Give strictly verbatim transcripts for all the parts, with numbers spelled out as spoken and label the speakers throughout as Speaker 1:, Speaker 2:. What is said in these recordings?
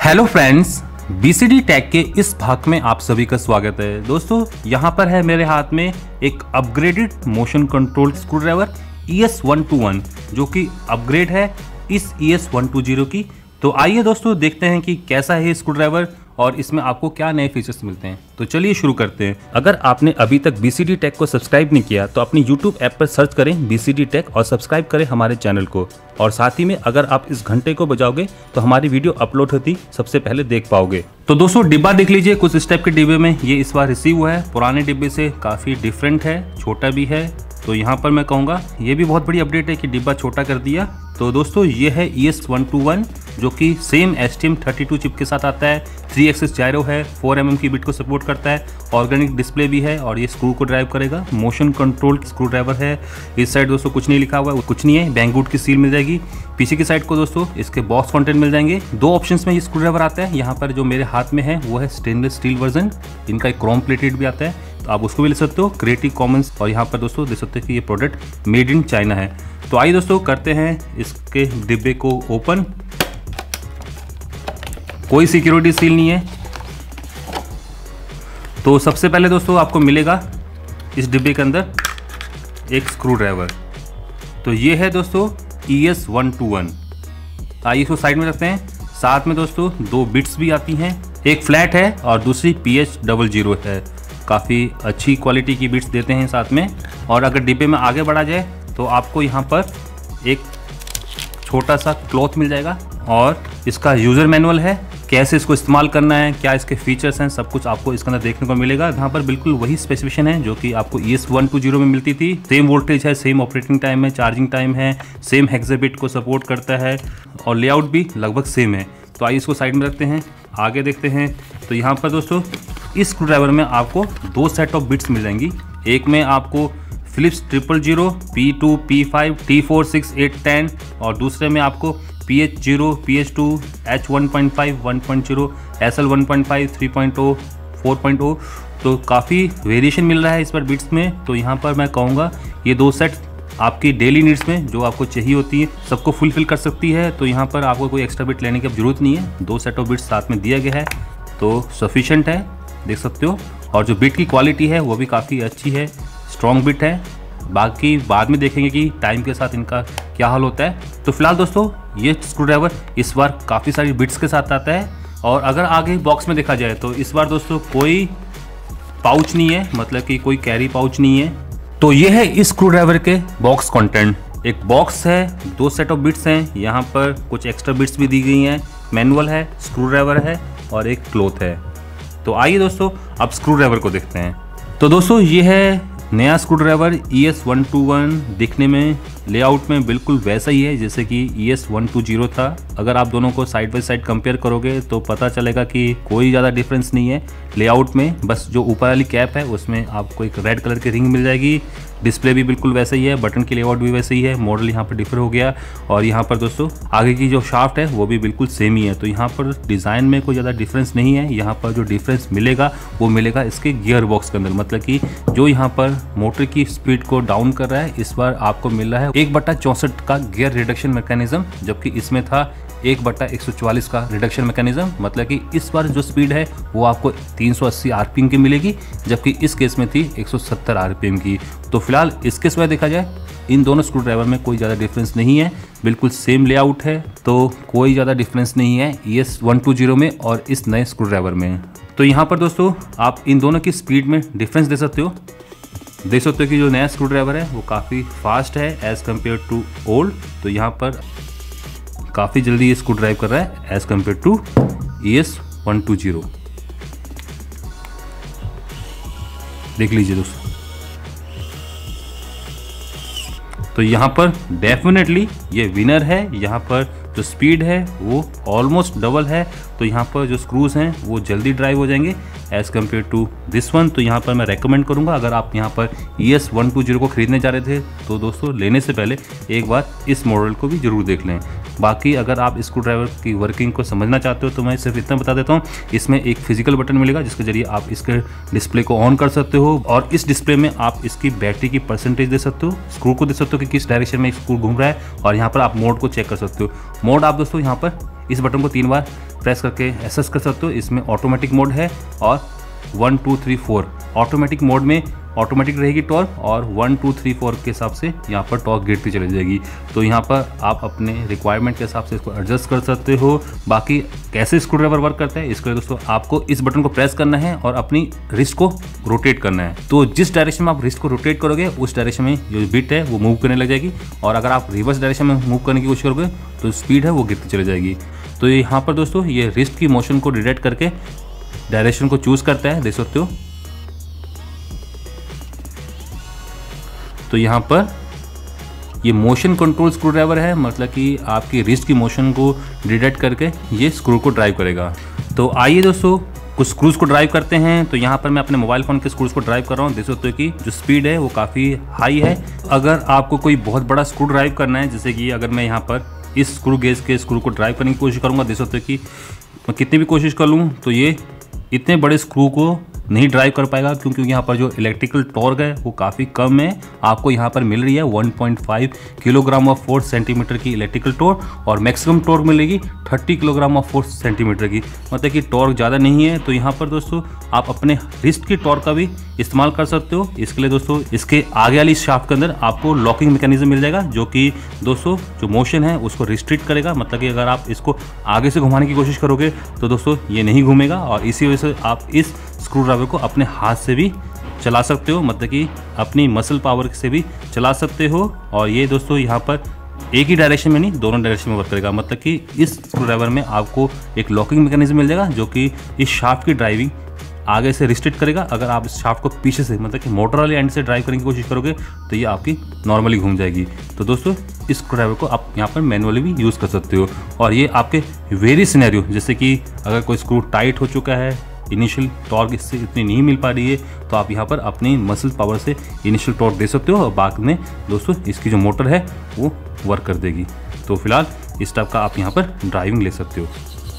Speaker 1: Hello friends, BCD take के इस भाग में आप सभी का स्वागत है। दोस्तों यहाँ पर है मेरे हाथ में एक upgraded motion control screwdriver E S one two one जो कि अपग्रेड है इस E S one two zero की। तो आइए दोस्तों देखते हैं कि कैसा है ये स्क्रू ड्राइवर और इसमें आपको क्या नए फीचर्स मिलते हैं। तो चलिए शुरू करते हैं। अगर आपने अभी तक बीसीडी टेक को सब्सक्राइब नहीं किया तो अपनी यूट्यूब ऐप पर सर्च करें बीसीडी टेक और सब्सक्राइब करें हमारे चैनल को। और साथ ही में अगर आप इस घंटे को बजाओगे तो हमारी वीडियो अपलोड होती सबसे पहले देख पाओगे। तो दोस्तों डिब्बा देख लीजिए, कुछ इस टाइप के डिब्बे में ये इस बार रिसीव हुआ है। पुराने डिब्बे से काफ़ी डिफरेंट है, छोटा भी है। तो यहाँ पर मैं कहूँगा ये भी बहुत बड़ी अपडेट है कि डिब्बा छोटा कर दिया। तो दोस्तों ये है E S one two one जो कि same S T M thirty two chip के साथ आता है। थ्री एक्सिस जायरो है, फोर एम एम की बिट को सपोर्ट करता है, ऑर्गेनिक डिस्प्ले भी है और ये स्क्रू को ड्राइव करेगा। मोशन कंट्रोल स्क्रू ड्राइवर है। इस साइड दोस्तों कुछ नहीं लिखा हुआ है, कुछ नहीं है। बैंगवुड की सील मिल जाएगी। पीछे की साइड को दोस्तों इसके बॉक्स कंटेंट मिल जाएंगे। दो ऑप्शंस में ये स्क्रू ड्राइवर आता है। यहाँ पर जो मेरे हाथ में है वो है स्टेनलेस स्टील वर्जन। इनका एक क्रोम प्लेटेड भी आता है, तो आप उसको भी ले सकते हो। Creative commons. और यहाँ पर दोस्तों देख सकते हैं कि ये प्रोडक्ट मेड इन चाइना है। तो आइए दोस्तों करते हैं इसके डिब्बे को ओपन। कोई सिक्योरिटी सील नहीं है। तो सबसे पहले दोस्तों आपको मिलेगा इस डिब्बे के अंदर एक स्क्रू ड्राइवर। तो ये है दोस्तों E S one two one. आइए इसको साइड में रखते हैं। साथ में दोस्तों दो बिट्स भी आती हैं, एक फ्लैट है और दूसरी पी एच डबल जीरो है। काफ़ी अच्छी क्वालिटी की बिट्स देते हैं साथ में। और अगर डिब्बे में आगे बढ़ा जाए तो आपको यहाँ पर एक छोटा सा क्लॉथ मिल जाएगा और इसका यूज़र मैनुअल है, कैसे इसको इस्तेमाल करना है, क्या इसके फीचर्स हैं, सब कुछ आपको इसके अंदर देखने को मिलेगा। यहाँ पर बिल्कुल वही स्पेसिफिकेशन है जो कि आपको E S one two zero में मिलती थी। सेम वोल्टेज है, सेम ऑपरेटिंग टाइम है, चार्जिंग टाइम है, सेम हेक्साबिट को सपोर्ट करता है और लेआउट भी लगभग सेम है। तो आइए इसको साइड में रखते हैं, आगे देखते हैं। तो यहाँ पर दोस्तों इस स्क्रू ड्राइवर में आपको दो सेट ऑफ बिट्स मिल जाएंगी। एक में आपको Phillips triple zero, P two, P five, T four, six, eight, ten और दूसरे में आपको P H zero, P H two, H one point five, one point zero, S L one point five, three point zero, four point zero. तो काफ़ी variation मिल रहा है इस पर बिट्स में। तो यहाँ पर मैं कहूँगा ये दो सेट आपकी डेली नीड्स में जो आपको चाहिए होती है सबको फुलफिल कर सकती है। तो यहाँ पर आपको कोई एक्स्ट्रा बिट लेने की अब जरूरत नहीं है। दो सेट ऑफ बिट्स साथ में दिया गया है तो सफिशेंट है, देख सकते हो। और जो बिट की क्वालिटी है वो भी काफ़ी अच्छी है, स्ट्रॉन्ग बिट है। बाकी बाद में देखेंगे कि टाइम के साथ इनका क्या हाल होता है। तो फिलहाल दोस्तों ये स्क्रू ड्राइवर इस बार काफ़ी सारी बिट्स के साथ आता है। और अगर आगे बॉक्स में देखा जाए तो इस बार दोस्तों कोई पाउच नहीं है, मतलब कि कोई कैरी पाउच नहीं है। तो ये है इस स्क्रू ड्राइवर के बॉक्स कंटेंट। एक बॉक्स है, दो सेट ऑफ बिट्स हैं, यहाँ पर कुछ एक्स्ट्रा बिट्स भी दी गई हैं, मैनुअल है, स्क्रू ड्राइवर है और एक क्लॉथ है। तो आइए दोस्तों अब स्क्रू ड्राइवर को देखते हैं। तो दोस्तों ये है नया screwdriver E S one two one. दिखने में, लेआउट में बिल्कुल वैसा ही है जैसे कि E S one two zero था। अगर आप दोनों को साइड बाय साइड कंपेयर करोगे तो पता चलेगा कि कोई ज़्यादा डिफरेंस नहीं है लेआउट में। बस जो ऊपर वाली कैप है उसमें आपको एक रेड कलर की रिंग मिल जाएगी। डिस्प्ले भी बिल्कुल वैसा ही है, बटन की लेआउट भी वैसे ही है। मॉडल यहाँ पर डिफर हो गया। और यहाँ पर दोस्तों आगे की जो शाफ्ट है वो भी बिल्कुल सेम ही है। तो यहाँ पर डिज़ाइन में कोई ज़्यादा डिफरेंस नहीं है। यहाँ पर जो डिफरेंस मिलेगा वो मिलेगा इसके गियर बॉक्स के अंदर, मतलब कि जो यहाँ पर मोटर की स्पीड को डाउन कर रहा है इस बार आपको मिल रहा है एक बट्टा चौंसठ का गियर रिडक्शन मैकेनिज्म, जबकि इसमें था एक बट्टा एक सौ चौवालीस का रिडक्शन मैकेनिज्म। मतलब कि इस बार जो स्पीड है वो आपको तीन सौ अस्सी आरपीएम की मिलेगी, जबकि इस केस में थी एक सौ सत्तर आरपीएम की। तो फिलहाल इसके सिवाय देखा जाए इन दोनों स्क्रू ड्राइवर में कोई ज़्यादा डिफरेंस नहीं है, बिल्कुल सेम लेआउट है। तो कोई ज़्यादा डिफरेंस नहीं है E S one two zero में और इस नए स्क्रू ड्राइवर में। तो यहाँ पर दोस्तों आप इन दोनों की स्पीड में डिफरेंस दे सकते हो। देख सकते हो कि जो नया स्क्रू ड्राइवर है वो काफ़ी फास्ट है एज़ कम्पेयर टू ओल्ड। तो यहाँ पर काफ़ी जल्दी ये स्क्रू ड्राइव कर रहा है as compare to E S one two zero. देख लीजिए दोस्तों। तो यहाँ पर डेफिनेटली ये विनर है। यहाँ पर जो स्पीड है वो ऑलमोस्ट डबल है। तो यहाँ पर जो स्क्रूज हैं वो जल्दी ड्राइव हो जाएंगे as compare to this one. तो यहाँ पर मैं रेकमेंड करूँगा अगर आप यहाँ पर E S one two zero को खरीदने जा रहे थे तो दोस्तों लेने से पहले एक बार इस मॉडल को भी ज़रूर देख लें। बाकी अगर आप स्क्रू ड्राइवर की वर्किंग को समझना चाहते हो तो मैं सिर्फ इतना बता देता हूँ, इसमें एक फिजिकल बटन मिलेगा जिसके जरिए आप इसके डिस्प्ले को ऑन कर सकते हो और इस डिस्प्ले में आप इसकी बैटरी की परसेंटेज दे सकते हो, स्क्रू को दे सकते हो कि किस डायरेक्शन में स्क्रू घूम रहा है और यहाँ पर आप मोड को चेक कर सकते हो। मोड आप दोस्तों यहाँ पर इस बटन को तीन बार प्रेस करके एसेस कर सकते हो। इसमें ऑटोमेटिक मोड है और one two three four automatic mode में ऑटोमेटिक रहेगी टॉर्क, और वन टू थ्री फोर के हिसाब से यहाँ पर टॉर्क गिरती चली जाएगी। तो यहाँ पर आप अपने रिक्वायरमेंट के हिसाब से इसको एडजस्ट कर सकते हो। बाकी कैसे स्क्रू ड्राइवर वर्क करता है इसके लिए दोस्तों आपको इस बटन को प्रेस करना है और अपनी रिस्ट को रोटेट करना है। तो जिस डायरेक्शन में आप रिस्ट को रोटेट करोगे उस डायरेक्शन में जो बिट है वो मूव करने लग जाएगी, और अगर आप रिवर्स डायरेक्शन में मूव करने की कोशिश करोगे तो स्पीड है वो गिरती चली जाएगी। तो यहाँ पर दोस्तों ये रिस्ट की मोशन को डिटेक्ट करके डायरेक्शन को चूज करता है, देख सकते हो। तो यहाँ पर ये मोशन कंट्रोल स्क्रू ड्राइवर है, मतलब कि आपकी रिस्ट की मोशन को डिटेक्ट करके ये स्क्रू को ड्राइव करेगा। तो आइए दोस्तों कुछ स्क्रूज को ड्राइव करते हैं। तो यहाँ पर मैं अपने मोबाइल फ़ोन के स्क्रूज को ड्राइव कर रहा हूँ। देख सकते हो कि जो स्पीड है वो काफ़ी हाई है। अगर आपको कोई बहुत बड़ा स्क्रू ड्राइव करना है, जैसे कि अगर मैं यहाँ पर इस स्क्रू गेज के स्क्रू को ड्राइव करने की कोशिश करूँगा, देख सकते हो कि मैं कितनी भी कोशिश कर लूँ तो ये इतने बड़े स्क्रू को नहीं ड्राइव कर पाएगा, क्योंकि यहाँ पर जो इलेक्ट्रिकल टॉर्क है वो काफ़ी कम है। आपको यहाँ पर मिल रही है one point five kilogram of force centimetre की इलेक्ट्रिकल टॉर्क, और मैक्सिमम टॉर्क मिलेगी thirty kilogram of force centimetre की, मतलब कि टॉर्क ज़्यादा नहीं है। तो यहाँ पर दोस्तों आप अपने रिस्ट की टॉर्क का भी इस्तेमाल कर सकते हो। इसके लिए दोस्तों इसके आगे वाली शाफ्ट के अंदर आपको लॉकिंग मैकेनिज्म मिल जाएगा, जो कि दोस्तों जो मोशन है उसको रिस्ट्रिक्ट करेगा। मतलब कि अगर आप इसको आगे से घुमाने की कोशिश करोगे तो दोस्तों ये नहीं घूमेगा, और इसी वजह से आप इस स्क्रू ड्राइवर को अपने हाथ से भी चला सकते हो, मतलब कि अपनी मसल पावर से भी चला सकते हो। और ये दोस्तों यहाँ पर एक ही डायरेक्शन में नहीं, दोनों डायरेक्शन में वर्क करेगा। मतलब कि इस स्क्रू ड्राइवर में आपको एक लॉकिंग मैकेनिज्म मिल जाएगा, जो कि इस शाफ्ट की ड्राइविंग आगे से रिस्ट्रिक्ट करेगा। अगर आप इस शाफ्ट को पीछे से, मतलब कि मोटर वाले एंड से ड्राइव करने की कोशिश करोगे तो ये आपकी नॉर्मली घूम जाएगी। तो दोस्तों इस स्क्रू ड्राइवर को आप यहाँ पर मैनुअली भी यूज़ कर सकते हो, और ये आपके वेरी सिनेरियो, जैसे कि अगर कोई स्क्रू टाइट हो चुका है, इनिशियल टॉर्क इससे इतनी नहीं मिल पा रही है, तो आप यहाँ पर अपनी मसल पावर से इनिशियल टॉर्क दे सकते हो, और बाद में दोस्तों इसकी जो मोटर है वो वर्क कर देगी। तो फिलहाल इस टाइप का आप यहाँ पर ड्राइविंग ले सकते हो।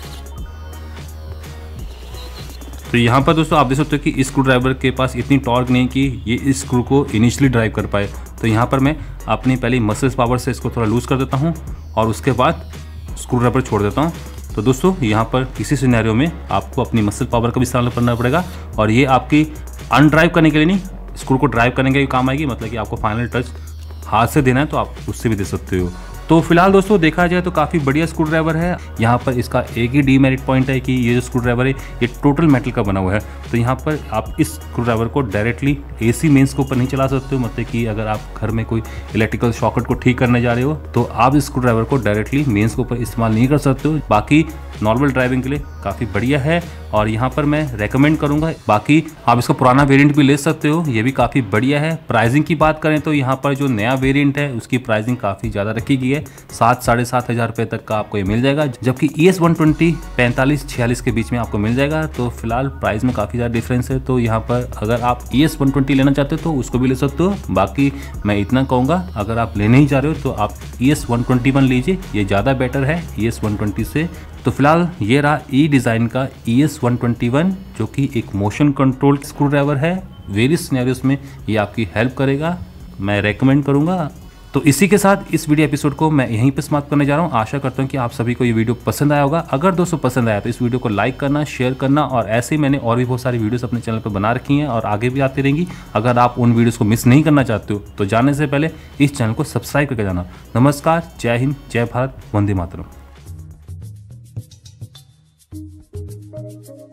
Speaker 1: तो यहाँ पर दोस्तों आप देख सकते हो कि इस स्क्रू ड्राइवर के पास इतनी टॉर्क नहीं कि ये इस स्क्रू को इनिशियली ड्राइव कर पाए। तो यहाँ पर मैं अपनी पहले मसल्स पावर से इसको थोड़ा लूज़ कर देता हूँ, और उसके बाद स्क्रू ड्राइवर छोड़ देता हूँ। तो दोस्तों यहाँ पर किसी सिनेरियो में आपको अपनी मसल पावर का भी इस्तेमाल करना पड़ेगा, और ये आपकी अनड्राइव करने के लिए नहीं, स्क्रू को ड्राइव करने के लिए काम आएगी। मतलब कि आपको फाइनल टच हाथ से देना है तो आप उससे भी दे सकते हो। तो फिलहाल दोस्तों देखा जाए तो काफ़ी बढ़िया स्क्रू ड्राइवर है। यहाँ पर इसका एक ही डीमेरिट पॉइंट है कि ये जो स्क्रू ड्राइवर है ये टोटल मेटल का बना हुआ है। तो यहाँ पर आप इस स्क्रू ड्राइवर को डायरेक्टली एसी मेंस के ऊपर नहीं चला सकते हो। मतलब कि अगर आप घर में कोई इलेक्ट्रिकल सॉकेट को ठीक करने जा रहे हो तो आप इस स्क्रू ड्राइवर को डायरेक्टली मेंस के ऊपर इस्तेमाल नहीं कर सकते हो। बाकी नॉर्मल ड्राइविंग के लिए काफ़ी बढ़िया है, और यहाँ पर मैं रेकमेंड करूँगा। बाकी आप इसका पुराना वेरिएंट भी ले सकते हो, ये भी काफ़ी बढ़िया है। प्राइसिंग की बात करें तो यहाँ पर जो नया वेरिएंट है उसकी प्राइसिंग काफ़ी ज़्यादा रखी गई है, सात साढ़े सात हज़ार रुपये तक का आपको ये मिल जाएगा, जबकि ई एस वन ट्वेंटी पैंतालीस छियालीस के बीच में आपको मिल जाएगा। तो फिलहाल प्राइस में काफ़ी ज़्यादा डिफरेंस है। तो यहाँ पर अगर आप ई एस वन ट्वेंटी लेना चाहते हो तो उसको भी ले सकते हो। बाकी मैं इतना कहूँगा, अगर आप लेने ही जा रहे हो तो आप E S one twenty one लीजिए, ये ज़्यादा बेटर है ई एस वन ट्वेंटी से। तो फिलहाल ये रहा ई डिज़ाइन का E S one twenty one, जो कि एक मोशन कंट्रोल स्क्रू ड्राइवर है। वेरियस सिनेरियोस में ये आपकी हेल्प करेगा, मैं रेकमेंड करूँगा। तो इसी के साथ इस वीडियो एपिसोड को मैं यहीं पे समाप्त करने जा रहा हूँ। आशा करता हूँ कि आप सभी को ये वीडियो पसंद आया होगा। अगर दोस्तों पसंद आया तो इस वीडियो को लाइक करना, शेयर करना, और ऐसे ही मैंने और भी बहुत सारी वीडियोस अपने चैनल पर बना रखी हैं और आगे भी आती रहेंगी। अगर आप उन वीडियोस को मिस नहीं करना चाहते हो तो जाने से पहले इस चैनल को सब्सक्राइब करके जाना। नमस्कार, जय हिंद, जय भारत, वंदे मातरम।